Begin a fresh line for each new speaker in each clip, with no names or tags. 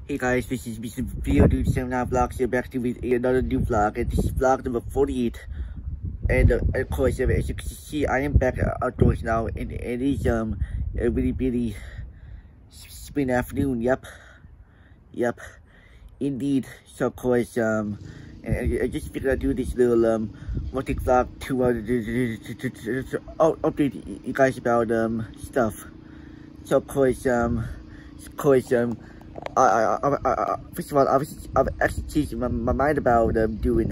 Hey guys, this is Mr. Video Dude 79 Vlogs here, back to with another new vlog, and this is vlog number 48. And of course, as you can see, I am back outdoors now, and it is a really spring afternoon. Yep, indeed. So of course, and I just figured I'd do this little multi vlog to update you guys about stuff. So of course, first of all, I've actually changed my mind about doing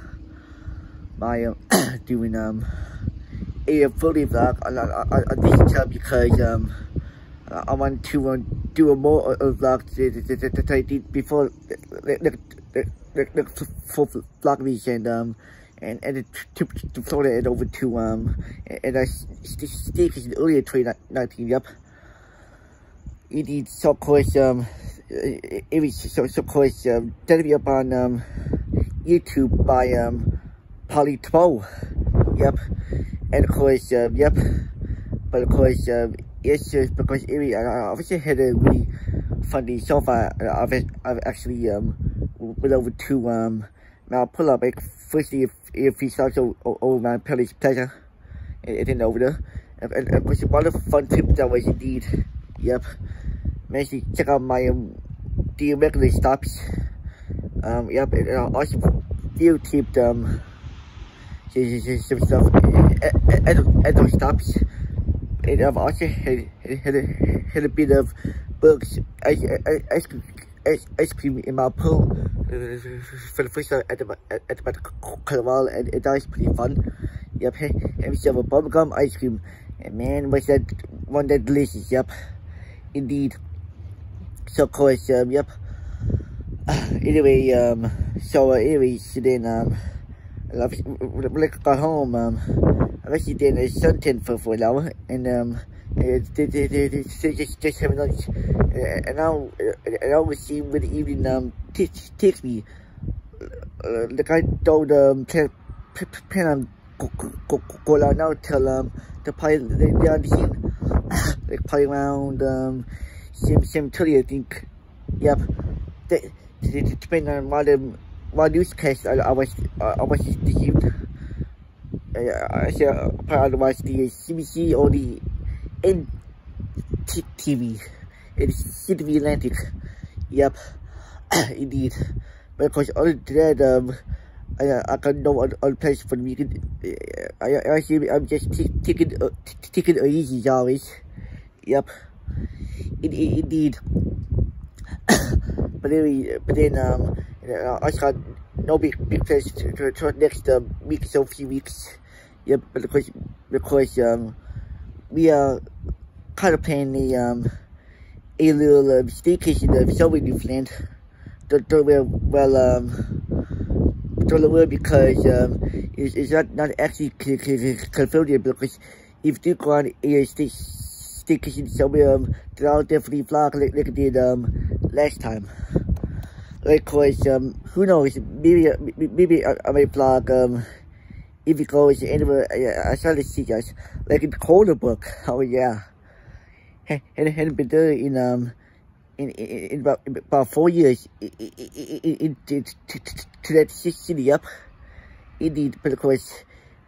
doing a fully vlog on this channel, because I want to do a more vlog that I did before the full vlog weekend, and to throw it over to and I stick in earlier 2019. Yep, indeed. So of course it was of course that'll be up on YouTube by Polly Tabo. Yep, and of course yep, but of course it's just because I obviously had a really funny so far. I've actually went over to Mount Pull-Up. Firstly, if you start over my Pelly's Pleasure, and then over there, and of course one of the fun trips that was indeed. Yep, actually check out my the regular stops. Yep, and also field tipped some stuff at those stops. And I've also had a bit of bugs ice cream in my pool for the first time at about a while, and that was pretty fun. Yep, and we still have a bubblegum ice cream, and man, was that one that delicious. Yep, indeed. So of course, yep. Anyway, so then when I got home, I actually did a suntan for an hour, and just having lunch, and now I was seeing when the evening takes me. The guy told plan on go out now till the pilot they're on the scene, like probably around 7:30, I think. Yep. Depending on what newscast I was deceived. I said otherwise the CBC or the NTV. It's Sydney Atlantic. Yep, indeed. But of course, other than that, I got no other place for the weekend. I'm just taking it easy as always. Yep, indeed. But then I got no big plans to next week, so few weeks. Yep, but of course we are kind of planning a little staycation somewhere in Newfoundland. Don't know because it's not actually confirmed yet, because if you do go on a staycation somewhere, then I'll definitely vlog like I did last time. Like, cause who knows, maybe I might vlog if it goes anywhere. I started to see guys like in Corner Book. Oh yeah, hadn't been there in about 4 years to that city. Yep, indeed. But of course,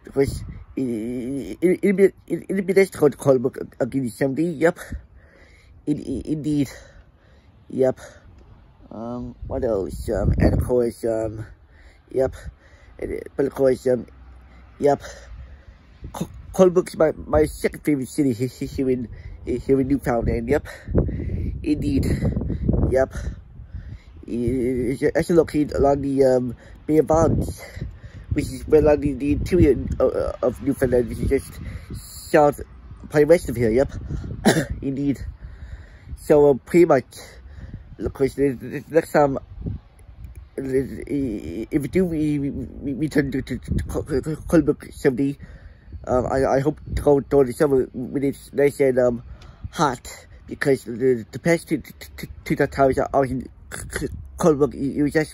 it'll be nice to go to Corner Book again someday. Yep, indeed. Yep. What else? And of course, yep. But of course, yep. Colebrook's my second favorite city here in Newfoundland. Yep, indeed. Yep. It's actually located along the Bay of Bonds, which is well along the interior of Newfoundland, which is just south, probably west of here. Yep, indeed. So pretty much. Of course, the next time, if we do return to Colebrook someday, I hope to go during the summer when it's nice and hot, because the past two times I was in Colebrook, it was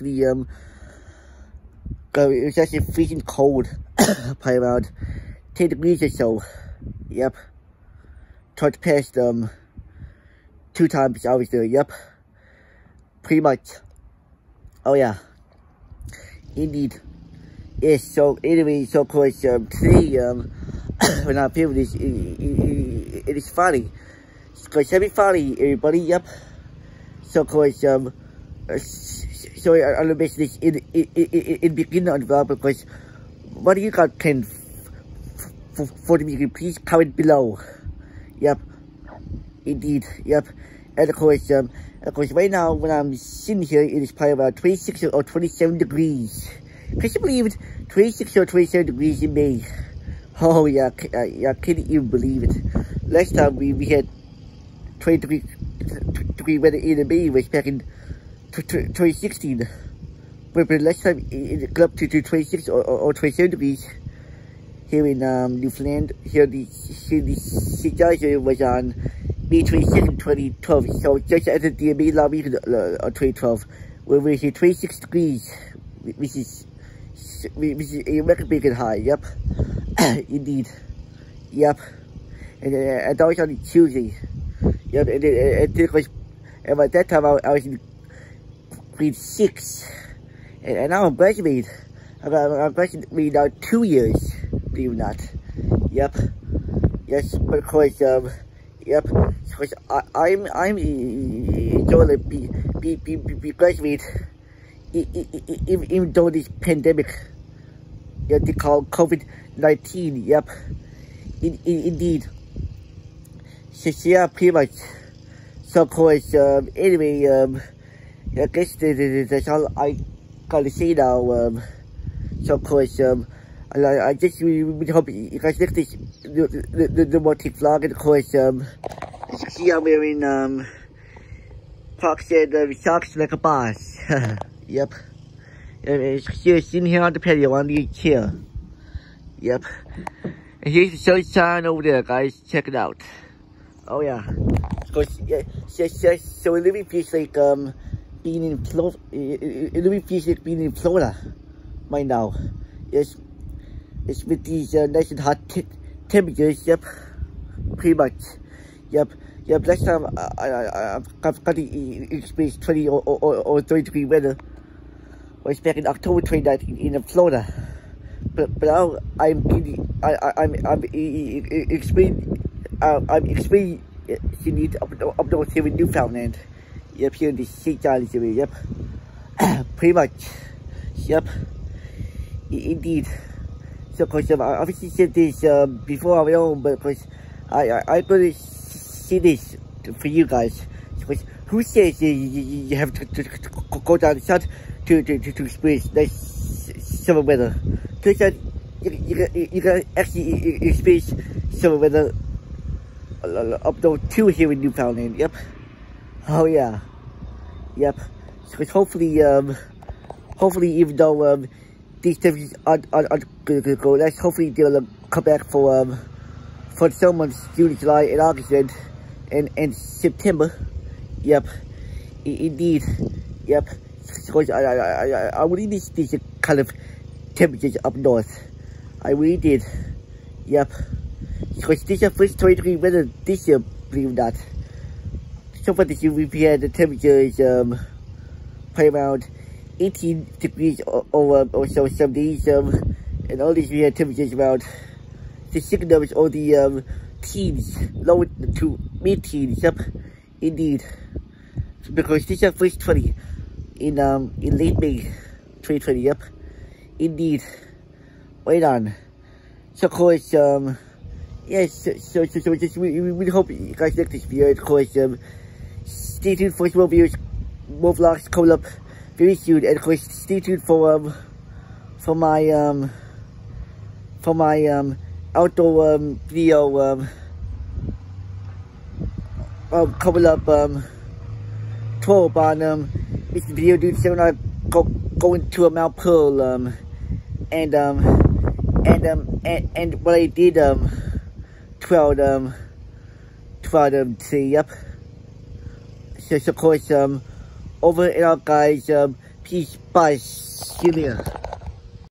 actually freezing cold, probably around 10 degrees or so. Yep. Towards past 2 times I was there. Yep. pretty much. Oh yeah, indeed. Yes. So anyway, so of course today when I film this, it is funny. Because happy funny, everybody. Yep. So of course so I'll mention this in beginning of the vlog, because what do you guys can for me? Please comment below. Yep. Indeed. Yep. And of course right now when I'm sitting here, it is probably about 26 or 27 degrees. Can you believe it? 26 or 27 degrees in May. Oh yeah, I can't even believe it. Last time we had 20 degree weather in May was back in 2016. But last time it got up to 26 or 27 degrees here in Newfoundland. Here the situation was on May 22nd, 2012. So just after the May long weekend of 2012, where we hit 26 degrees, which is a record breaking high. Yep. Indeed. Yep. And that was on Tuesday. Yep. And by that time I was in grade 6, and now I'm graduated. I'm graduated now 2 years, believe it or not. Yep. Yes, but of course yep. Because I'm enjoying be graduated, even though this pandemic, yeah, they call COVID-19. Yep. Indeed. So yeah, pretty much. So of course anyway I guess that's all I gotta say now. So of course I just really hope you guys like this the more tick vlog. And of course as you see, I'm wearing Park said socks like a boss. Yep. Here, sitting here on the patio on the chair. Yep. And here's the sunshine over there, guys. Check it out. Oh yeah. Of course, yeah. So it really feels like being in Florida. It really feels like being in Florida right now. Yes. It's with these nice and hot temperatures. Yep. Pretty much. Yep. Yep. Last time I've got to experience 20 or 30 degree weather was back in October 29th in Florida. But now I'm experiencing it up north here in Newfoundland. Yep, here in the St. John's area. Yep. Pretty much. Yep. Indeed. So of course I obviously said this before I know, but of course I'm going to see this for you guys. Because who says you have to go down the south to experience nice summer weather? Turns out you can actually experience summer weather up north too here in Newfoundland. Yep. Oh yeah. Yep. So hopefully even though these temperatures aren't going to go, let's hopefully they'll come back for the summer months, June, July, and August, and September. Yep. Indeed. Yep. Because I really need these kind of temperatures up north. I really did. Yep. Because this is the first 20 degree weather this year, believe it or not. So far this year we've had the temperatures probably around 18 degrees or so some days, and all these we had temperatures around the second numbers or the teens, lower to mid-teens. Yep. Indeed. Because this is the first 20 in late May 2020. Yep. Indeed. Right on. So of course yes, so just we hope you guys like this video. Of course stay tuned for more videos, more vlogs coming up very soon, and of course stay tuned for my outdoor video coming up 12 on this video dude. So when I going to Mount Pearl and what I did throughout today. Yep. So of course over and out, guys. Peace. Bye. See you later.